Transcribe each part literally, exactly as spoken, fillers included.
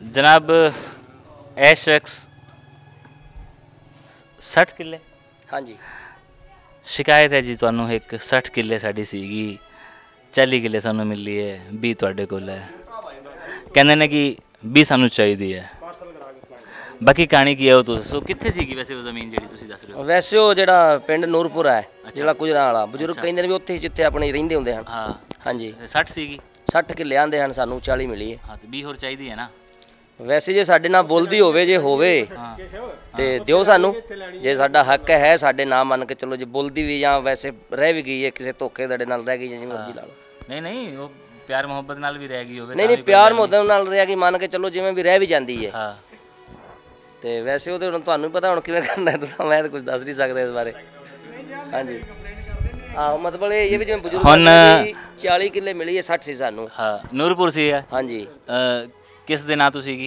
जनाब ਇਹ शख्स साठ किले हाँ जी शिकायत है जी ਤੁਹਾਨੂੰ एक साठ किले साड़ी सीगी चाली किले सानू मिली है बीस ਤੁਹਾਡੇ ਕੋਲ है ਕਹਿੰਦੇ ਨੇ कि बीस सानू चाहिए है बाकी कहानी की है वो तुस कित्थे सीगी वैसे वो ज़मीन ਜਿਹੜੀ ਤੁਸੀਂ ਦੱਸ ਰਹੇ ਹੋ वैसे वो ਜਿਹੜਾ ਪਿੰਡ ਨੂਰਪੁਰ ਹੈ ਜਿਹੜਾ ਗੁਜਰਾਂਵਾਲਾ ਬਜ਼ੁਰਗ ਕਹਿੰਦੇ ਨੇ ਵੀ ਉੱਥੇ ਜਿੱਥੇ ਆਪਣੇ ਰਹਿੰਦੇ ਹੁੰਦੇ ਹਨ ਹਾਂ ਹਾਂਜੀ साठ ਸੀਗੀ साठ ਕਿੱਲੇ ਆਂਦੇ ਹਨ ਸਾਨੂੰ ਚਾਲੀ ਮਿਲੀ ਹੈ ਹਾਂ ਤੇ बीस ਹੋਰ ਚਾਹੀਦੀ ਹੈ ਨਾ वैसे जे साडे नाल बोलदी होवे जे होवे ते दिओ सानू जे साडा हक है साडे नाम मान के चलो जे बोलदी भी या वैसे रह भी गई है किसी धोखे दड़े नाल रह गई जिवें मर्जी ला लो नहीं नहीं वो प्यार मोहब्बत नाल भी रह गई होवे नहीं नहीं प्यार मोहब्बत नाल रह गई मान के चलो जिवें भी रह भी जांदी है हां ते वैसे वो ते हुण तुहानू पता हुण किवें करना है तुसां मैं तो कुछ दस नहीं सकदा इस बारे हां जी हां मतलब ये भी जिवें बुजुर्ग हुण चाली किले मिली है साठ सी सानू हां नूरपुर सी है हां जी किस दे नां तो सीगी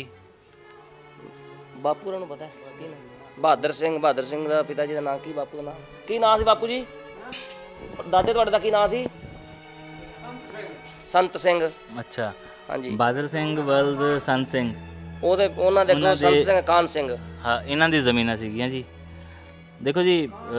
बापू ਨੂੰ ਪਤਾ ਕੀ ਨਾਮ ਬਹਾਦਰ ਸਿੰਘ ਬਹਾਦਰ ਸਿੰਘ ਦਾ ਪਿਤਾ ਜੀ ਦਾ ਨਾਮ ਕੀ ਬਾਪੂ ਦਾ ਨਾਮ ਕੀ ਨਾਮ ਸੀ ਬਾਪੂ ਜੀ ਦਾਦੇ ਤੁਹਾਡੇ ਦਾ ਕੀ ਨਾਮ ਸੀ ਸੰਤ ਸਿੰਘ ਅੱਛਾ ਹਾਂਜੀ ਬਹਾਦਰ ਸਿੰਘ ਵਲਦ ਸੰਤ ਸਿੰਘ ਉਹਦੇ ਉਹਨਾਂ ਦੇ ਕੋਲ ਸੰਤ ਸਿੰਘ ਕਾਨ ਸਿੰਘ ਹਾਂ ਇਹਨਾਂ ਦੀ ਜ਼ਮੀਨਾਂ ਸੀਗੀਆਂ ਜੀ ਦੇਖੋ ਜੀ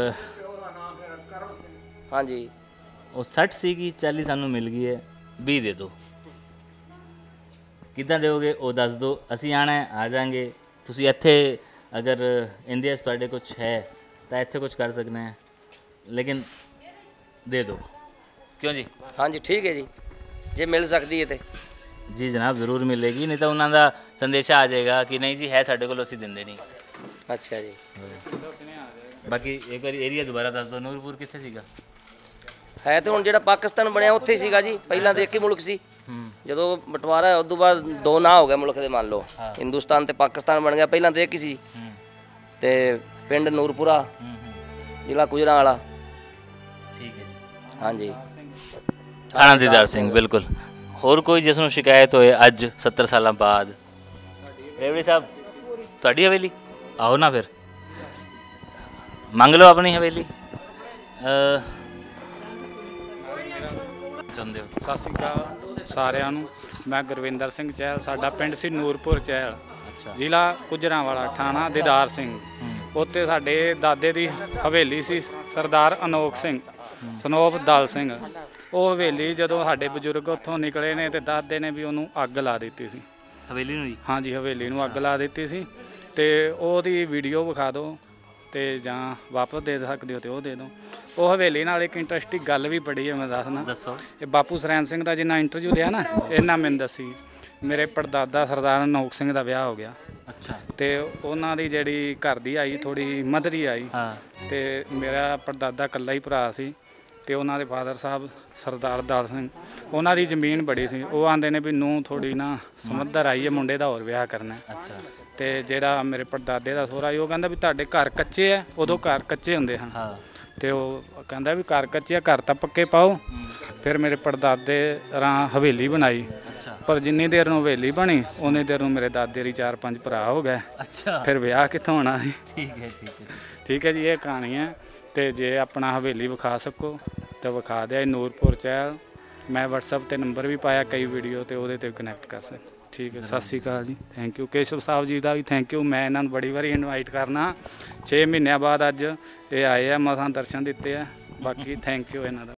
ਹਾਂਜੀ ਉਹ साठ ਸੀਗੀ चाली ਸਾਨੂੰ ਮਿਲ ਗਈ ਹੈ बीस ਦੇ ਦਿਓ ਕਿੱਦਾਂ ਦਿਓਗੇ ਉਹ ਦੱਸ ਦਿਓ ਅਸੀਂ ਆਣਾ ਆ ਜਾਾਂਗੇ ਤੁਸੀਂ ਇੱਥੇ ਅਗਰ ਇੰਡੀਆ 'ਚ ਤੁਹਾਡੇ ਕੁਛ ਹੈ ਤਾਂ ਇੱਥੇ ਕੁਛ ਕਰ ਸਕਦੇ ਹਾਂ ਲੇਕਿਨ ਦੇ ਦਿਓ ਕਿਉਂ ਜੀ ਹਾਂਜੀ ਠੀਕ ਹੈ ਜੀ ਜੇ ਮਿਲ ਸਕਦੀ ਹੈ ਤੇ ਜੀ ਜਨਾਬ ਜ਼ਰੂਰ ਮਿਲੇਗੀ ਨਹੀਂ ਤਾਂ ਉਹਨਾਂ ਦਾ ਸੰਦੇਸ਼ਾ ਆ ਜਾਏਗਾ ਕਿ ਨਹੀਂ ਜੀ ਹੈ ਸਾਡੇ ਕੋਲ ਅਸੀਂ ਦਿੰਦੇ ਨਹੀਂ ਅੱਛਾ ਜੀ ਬਾਕੀ ਇੱਕ ਵਾਰੀ ਏਰੀਆ ਦੁਬਾਰਾ ਦੱਸ ਦਿਓ ਨੂਰਪੁਰ ਕਿੱਥੇ ਸੀਗਾ ਹੈ ਤੇ ਹੁਣ ਜਿਹੜਾ ਪਾਕਿਸਤਾਨ ਬਣਿਆ ਉੱਥੇ ਹੀ ਸੀਗਾ ਜੀ ਪਹਿਲਾਂ ਤਾਂ ਇੱਕ ਹੀ ਮੁਲਕ ਸੀ ਜਦੋਂ ਬਟਵਾਰਾ ਉਸ ਤੋਂ ਬਾਅਦ ਦੋ ਨਾਂ ਹੋ ਗਏ ਮੁਲਕ ਦੇ ਮੰਨ ਲਓ ਹਿੰਦੁਸਤਾਨ ਤੇ ਪਾਕਿਸਤਾਨ ਬਣ ਗਿਆ ਪਹਿਲਾਂ ਤਾਂ ਇੱਕ ਹੀ ਸੀ ਤੇ ਪਿੰਡ ਨੂਰਪੁਰਾ ਜ਼ਿਲ੍ਹਾ ਗੁਜਰਾਂਵਾਲਾ ਠੀਕ ਹੈ ਜੀ ਹਾਂਜੀ ਥਾਣਾ ਦੀਦਾਰ ਸਿੰਘ ਬਿਲਕੁਲ ਹੋਰ ਕੋਈ ਜਿਸ ਨੂੰ ਸ਼ਿਕਾਇਤ ਹੋਏ ਅੱਜ ਸੱਤਰ ਸਾਲਾਂ ਬਾਅਦ ਰੇਵੜੀ ਸਾਹਿਬ ਤੁਹਾਡੀ ਹਵੇਲੀ ਆਓ ਨਾ ਫਿਰ ਮੰਗ ਲਓ ਆਪਣੀ ਹਵੇਲੀ ਚਾਹੁੰਦੇ ਹੋ ਸਤਿ ਸ਼੍ਰੀ ਅਕਾਲ ਸਾਰਿਆਂ ਨੂੰ ਮੈਂ ਗੁਰਵਿੰਦਰ ਸਿੰਘ ਚਹਿਲ ਸਾਡਾ ਪਿੰਡ ਸੀ ਨੂਰਪੁਰ ਚਹਿਲ ਜ਼ਿਲ੍ਹਾ ਗੁਜਰਾਂਵਾਲਾ ਥਾਣਾ ਦੀਦਾਰ ਸਿੰਘ ਉੱਥੇ ਸਾਡੇ ਦਾਦੇ ਦੀ ਹਵੇਲੀ ਸੀ ਸਰਦਾਰ ਅਨੋਖ ਸਿੰਘ ਸਨੋਪ ਦਲ ਸਿੰਘ ਉਹ ਹਵੇਲੀ ਜਦੋਂ ਸਾਡੇ ਬਜ਼ੁਰਗ ਉੱਥੋਂ ਨਿਕਲੇ ਨੇ ਤੇ ਦਾਦੇ ਨੇ ਵੀ ਉਹਨੂੰ ਅੱਗ ਲਾ ਦਿੱਤੀ ਸੀ ਹਵੇਲੀ ਨੂੰ ਜੀ ਹਾਂਜੀ ਹਵੇਲੀ ਨੂੰ ਅੱਗ ਲਾ ਦਿੱਤੀ ਸੀ ਤੇ ਉਹਦੀ ਵੀਡੀਓ ਵਿਖਾ ਦਿਓ ਤੇ ਜਾਂ ਵਾਪਸ ਦੇ ਸਕਦੇ ਹੋ ਤੇ ਉਹ ਦੇ ਦਿਓ ਉਹ ਹਵੇਲੀ ਨਾਲ ਇੱਕ ਇੰਟਰਸਟਿੰਗ ਗੱਲ ਵੀ ਬੜੀ ਹੈ ਮੈਂ ਦੱਸਣਾ ਦੱਸੋ ਇਹ ਬਾਪੂ ਸਰੈਨ ਸਿੰਘ ਦਾ ਜਿੰਨਾ ਇੰਟਰਵਿਊ ਲਿਆ ਨਾ ਇਹਨਾਂ ਮੈਨੂੰ ਦੱਸੀ ਮੇਰੇ ਪੜਦਾਦਾ ਸਰਦਾਰ ਅਨੋਖ ਸਿੰਘ ਦਾ ਵਿਆਹ ਹੋ ਗਿਆ ਅੱਛਾ ਤੇ ਉਹਨਾਂ ਦੀ ਜਿਹੜੀ ਘਰ ਦੀ ਆਈ ਥੋੜ੍ਹੀ ਮਧਰੀ ਆਈ ਹਾਂ ਤੇ ਮੇਰਾ ਪੜਦਾਦਾ ਇਕੱਲਾ ਹੀ ਭਰਾ ਸੀ ਤੇ ਉਹਨਾਂ ਦੇ ਫਾਦਰ ਸਾਹਿਬ ਸਰਦਾਰ ਦਲ ਸਿੰਘ ਉਹਨਾਂ ਦੀ ਜ਼ਮੀਨ ਬੜੀ ਸੀ ਉਹ ਆਂਦੇ ਨੇ ਵੀ ਨੂੰ ਥੋੜ੍ਹੀ ਨਾ ਸਮਝਦਾਰ ਆਈ ਹੈ ਮੁੰਡੇ ਦਾ ਹੋਰ ਵਿਆਹ ਕਰਨਾ ਅੱਛਾ ਤੇ ਜਿਹੜਾ ਮੇਰੇ ਪੜਦਾਦੇ ਦਾ ਸਹੁਰਾ ਸੀ ਉਹ ਕਹਿੰਦਾ ਵੀ ਤੁਹਾਡੇ ਘਰ ਕੱਚੇ ਆ ਉਦੋਂ ਘਰ ਕੱਚੇ ਹੁੰਦੇ ਹਨ ਹਾਂ ਤੇ ਉਹ ਕਹਿੰਦਾ ਵੀ ਘਰ ਕੱਚੇ ਆ ਘਰ ਤਾਂ ਪੱਕੇ ਪਾਓ ਫਿਰ ਮੇਰੇ ਪੜਦਾਦੇ ਰਾਂ ਹਵੇਲੀ ਬਣਾਈ ਪਰ ਜਿੰਨੀ ਦੇਰ ਨੂੰ ਹਵੇਲੀ ਬਣੀ ਉਨੀ ਦੇਰ ਨੂੰ ਮੇਰੇ ਦਾਦੇ ਦੀ ਚਾਰ ਪੰਜ ਭਰਾ ਹੋ ਗਏ ਅੱਛਾ ਫਿਰ ਵਿਆਹ ਕਿੱਥੋਂ ਹੋਣਾ ਸੀ ਠੀਕ ਹੈ ਠੀਕ ਹੈ ਠੀਕ ਹੈ ਜੀ ਇਹ ਕਹਾਣੀ ਹੈ ਤੇ ਜੇ ਆਪਣਾ ਹਵੇਲੀ ਵਿਖਾ ਸਕੋ ਤਾਂ ਵਿਖਾ ਦਿਆ ਨੂਰਪੁਰ ਚਹਿਲ ਮੈਂ ਵਟਸਐਪ 'ਤੇ ਨੰਬਰ ਵੀ ਪਾਇਆ ਕਈ ਵੀਡੀਓ ਤੇ ਉਹਦੇ 'ਤੇ ਕਨੈਕਟ ਕਰ ਸਕ ਠੀਕ ਹੈ ਸਤਿ ਸ਼੍ਰੀ ਅਕਾਲ ਜੀ thank you Keshav Sahib ji the we thank you ਮੈਂ ਇਹਨਾਂ ਨੂੰ ਬੜੀ ਵਾਰੀ ਇਨਵਾਈਟ ਕਰਨਾ ਛੇ ਮਹੀਨਿਆਂ ਬਾਅਦ ਅੱਜ ਇਹ ਆਏ ਆ ਮਸਾਂ ਦਰਸ਼ਨ ਦਿੱਤੇ ਆ ਬਾਕੀ ਥੈਂਕ ਯੂ ਇਹਨਾਂ ਦਾ